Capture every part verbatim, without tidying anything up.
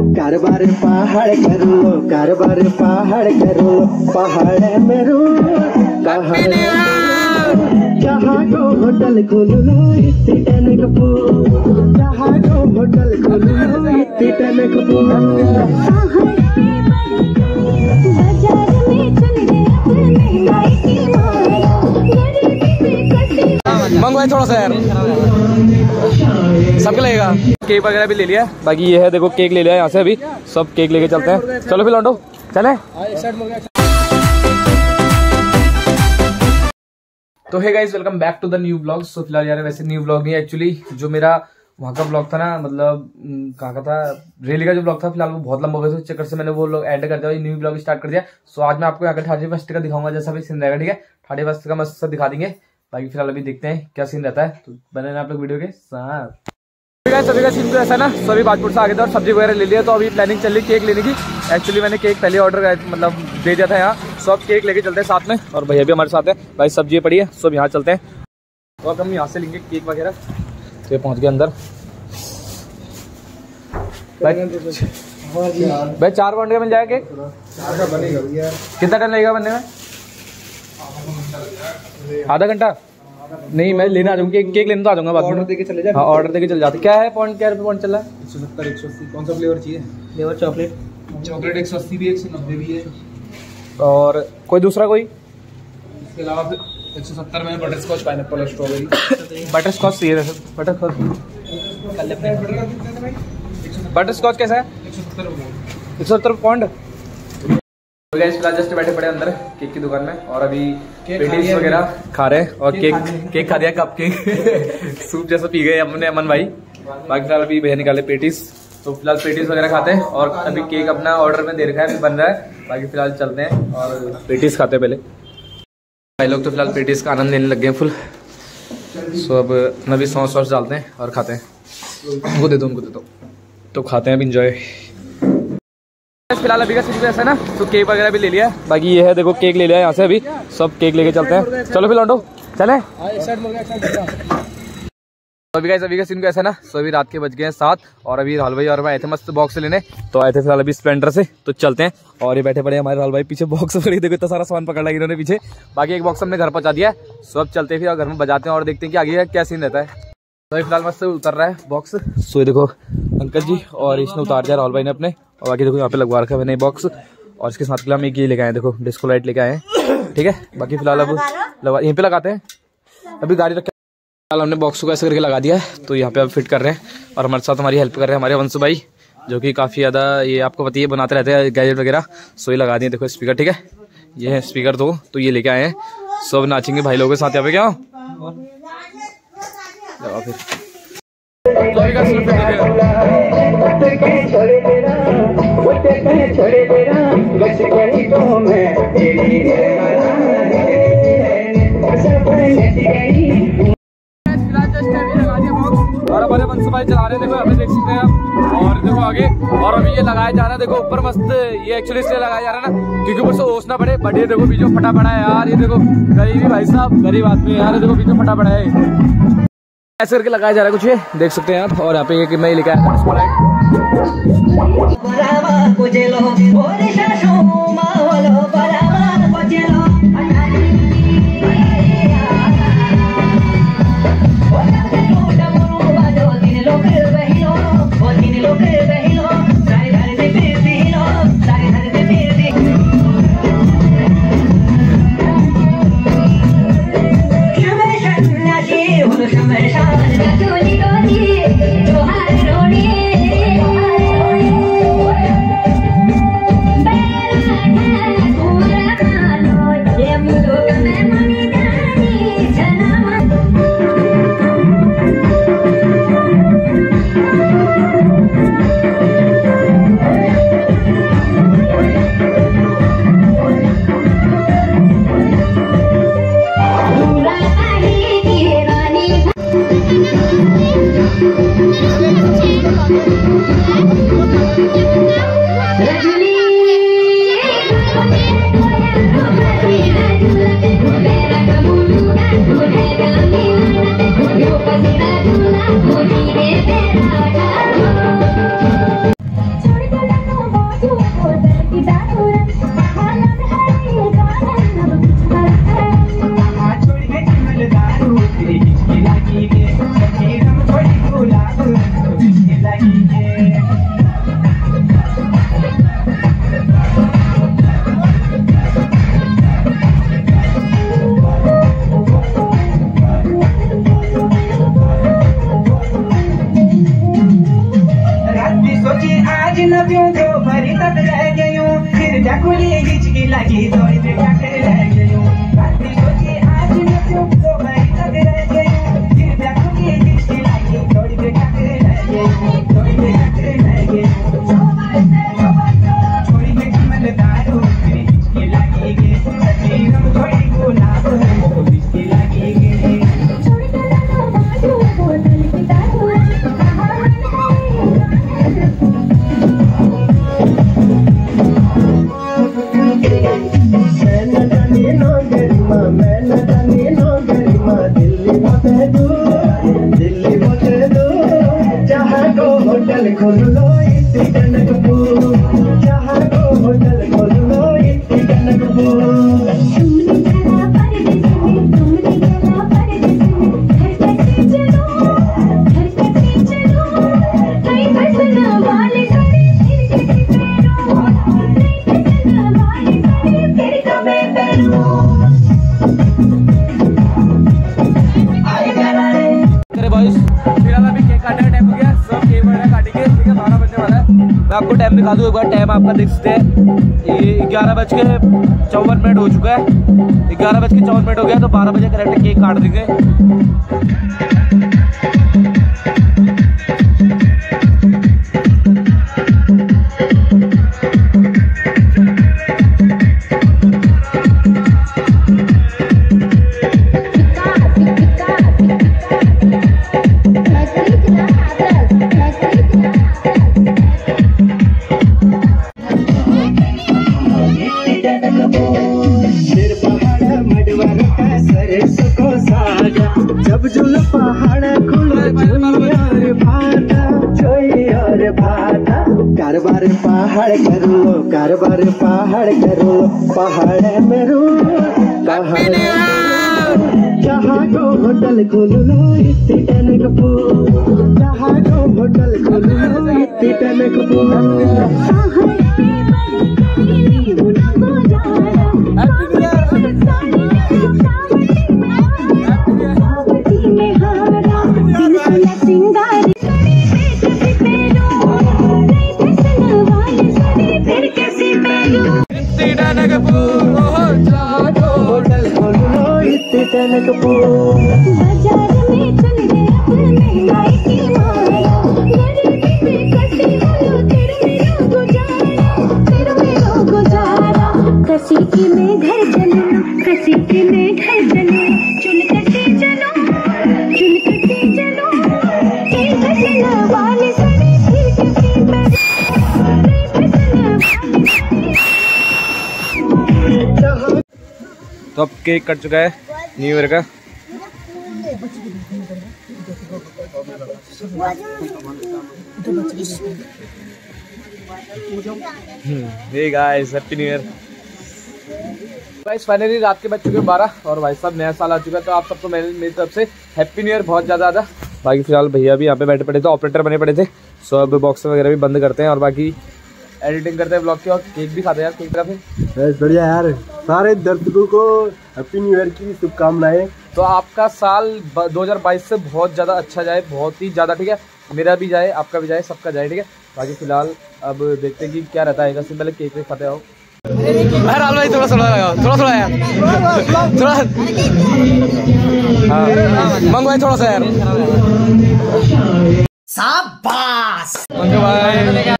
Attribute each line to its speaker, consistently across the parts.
Speaker 1: कारबार पहाड़ कर लो, कारबार पहाड़ कर लो, पहाड़ में रो जहाँ को होटल खोल लो इतने टन कपू, जहाँ को होटल खोल लो इतने टन कपू।
Speaker 2: मंगवाए थोड़ा सा यार, सबके लगेगा। केक वगैरह भी ले लिया, बाकी ये है देखो केक ले लिया यहाँ से, अभी सब केक लेके चलते हैं। चलो फिर लौंडो चले। तो hey guys, welcome back to the new blog. So फिलहाल यार वैसे न्यू ब्लॉग नहीं है एक्चुअली, जो मेरा वहाँ का ब्लॉग था ना, मतलब कहाँ का था, रैली का जो ब्लॉग था, फिलहाल वो बहुत लंबा हो गया, तो चक्कर से मैंने वो लोग एंड कर दिया, न्यू ब्लॉग स्टार्ट कर दिया। सो आज मैं आपको यहाँ का थर्टी फर्स्ट का दिखाऊंगा, जैसा भी सीन रहेगा, ठीक है। थर्टी फर्स्ट का मस्त दिखा देंगे, बाकी फिलहाल अभी देखते हैं क्या सीन रहता है, तो बने आप लोग वीडियो के साथ। सभी का सीन तो ऐसा ना, सभी बाजपुर से आ गए थे और सब्जी वगैरह ले लिया, तो अभी प्लानिंग चल रही केक लेने की। एक्चुअली मैंने केक पहले ऑर्डर मतलब दे दिया था यहाँ, सब केक लेके चलते हैं साथ में, और भैया भी हमारे साथ है, भाई सब्जी पड़ी है, सब यहाँ चलते हैं। तो अब हम यहाँ से लेंगे केक वगैरह। तो ये पहुँच गए अंदर भाई, भाई चार पाउंड का मिल जाएगा केक? कितना टाइम लगेगा बनने में? आधा घंटा? नहीं मैं लेने आ जाऊंगा, केक केक लेने तो आ जाऊंगा बाद में। ऑर्डर देके चले जाए। हाँ ऑर्डर देके चले जाते। क्या है पॉइंट, क्या रुपये पॉइंट चल रहा है? एक सौ सत्तर, एक सौ अस्सी। कौन सा फ्लेवर चाहिए? Flavour chocolate. चॉकलेट एक सौ अस्सी भी, एक सौ नब्बे भी है। और कोई दूसरा कोई? इसके अलावा एक सौ सत्तर में बटर स्कॉच, पाइनएप्पल और स्ट्रॉबेरी। बटर स्कॉच चाहिए वैसे, बटर स्कॉच। बटर स्कॉच कैसा है? एक सौ सत्तर एक सौ सत्तर पॉइंट। फिलहाल जस्ट बैठे पड़े अंदर केक की दुकान में, और अभी पेटीज वगैरह खा रहे हैं, और केक केक खा दिया, कप केक सूप जैसा पी गए हमने अमन भाई। बाकी फिलहाल अभी भैया निकाले पेटीज, तो फिलहाल पेटीज वगैरह खाते हैं, और अभी केक अपना ऑर्डर में दे रखा है, बन रहा है। बाकी फिलहाल चलते हैं और पेटीज खाते हैं पहले। भाई लोग तो फिलहाल पेटीज का आनंद लेने लग गए हैं फुल। सो अब अपना भी सॉस वॉस डालते हैं और खाते हैं। उनको दे दो, उनको दे दो, तो खाते हैं अब इंजॉय। फिलहाल अभी का सीन ऐसा ना, तो केक वगैरह भी ले लिया, बाकी ये है देखो केक ले लिया यहाँ से, अभी सब केक लेके चलते हैं। चलो फिर लौंडो चले। अभी गाइस अभी का सीन ऐसा ना, सो अभी रात के बज गए हैं सात, और अभी राहुल भाई और मैं आए थे मस्त बॉक्स लेने, तो आए थे फिलहाल अभी स्प्लेंडर से, तो चलते हैं। और ये बैठे पड़े हमारे राहुल भाई पीछे, बॉक्स पड़ी, देखो इतना सारा सामान पकड़ लिया इन्होंने पीछे। बाकी एक बॉक्स हमने घर पहुंचा दिया है, सो अब चलते हैं फिर घर में बजाते हैं और देखते हैं कि आगे क्या सीन रहता है। तो फिलहाल मस्त उतर रहा है बॉक्स। सो ये देखो अंकल जी, और इसने उतार दिया राहुल भाई ने अपने, और बाकी देखो यहाँ पे लगवा रखा है मैंने बॉक्स, और इसके साथ हम एक ये लेके आए, देखो डिस्को लाइट लेके आए हैं, ठीक है। बाकी फिलहाल अब लगा यहीं पे लगाते हैं, अभी गाड़ी रख फिलहाल हमने बॉक्स को ऐसे करके लगा दिया है, तो यहाँ पे अब फिट कर रहे हैं, और हमारे साथ हमारी हेल्प कर रहे हैं हमारे वंशु भाई, जो कि काफ़ी ज़्यादा ये आपको पता ही बनाते रहते हैं गैजेट वगैरह। सो ये लगा दिए देखो स्पीकर, ठीक है, ये है स्पीकर दो, तो ये लेके आए हैं, सब नाचेंगे भाई लोगों के साथ यहाँ पे। क्या फिर और हमारे वंश भाई चला रहे हैं, देखो अभी देख सकते हैं आप, और देखो आगे, और अभी ये लगाया जा रहा है, देखो ऊपर मस्त, ये एक्चुअली इसलिए लगाया जा रहा है ना क्योंकि ऊपर से ओस ना पड़े, बट ये देखो बीचों फटा पड़ा है यार, ये देखो गरीबी भाई साहब, गरीब आदमी यार, ये देखो बीचों फटा पड़ा है, ऐसे करके लगाया जा रहा है कुछ, ये देख सकते हैं आप। और यहाँ पे ये मैं लिखा है
Speaker 3: Thank you.
Speaker 2: मैं आपको टाइम दिखा दूँ एक बार। टाइम आपका देख सकते हैं ये ग्यारह बज के चौवन मिनट हो चुका है। ग्यारह बज के चौवन मिनट हो गया तो बारह बजे करेक्ट केक काट देंगे।
Speaker 1: जब जुल पहाड़ खुल भाता कारबार पहाड़ कर लो कारबार पहाड़ कर लो पहाड़ में रू पहाड़ जहाँ को होटल खोल लो इतनी टन कपू जहाँ को होटल खोल लो इतनी टन कपू बाजार में चल गए अपने महंगाई की माया गरीबी पे कसी हो तेरे मेरा गुजारा तेरे मेरा गुजारा कसी की में घर चलो कसी की में घर चलो चुल कसी चलो चुल कसी चलो एक चला वाली सड़ी फिर कसी में
Speaker 2: तो अब केक कट चुका है न्यू ईयर का। Hey guys happy new year. Guys finally रात के बज चुके हैं बारह और भाई साहब नया साल आ चुका है तो आप सबको मेरी मेरी तरफ से हैप्पी न्यू ईयर बहुत ज़्यादा ज़्यादा। बाकी फिलहाल भैया भी यहाँ पे बैठे पड़े थे, ऑपरेटर बने पड़े थे। सो अब बॉक्स वगैरह भी बंद करते हैं और बाकी एडिटिंग करते हैं ब्लॉग की और केक भी खाते हैं यार। केक का फिर
Speaker 1: बढ़िया यार, सारे दर्शकों को हैप्पी न्यू ईयर की शुभकामनाएं।
Speaker 2: तो आपका साल दो हज़ार बाईस से बहुत ज़्यादा अच्छा जाए, बहुत ही ज़्यादा, ठीक है। मेरा भी जाए, आपका भी जाए, सबका जाए, ठीक है। बाकी फिलहाल अब देखते हैं कि क्या रहता है। पहले केक वेक खाते आओ। राहुल भाई थोड़ा थोड़ा लगाओ, थोड़ा थोड़ा यार, थोड़ा हाँ मंगो भाई थोड़ा सा यार। शाबाश मंगो भाई।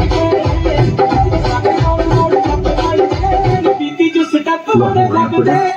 Speaker 1: Look,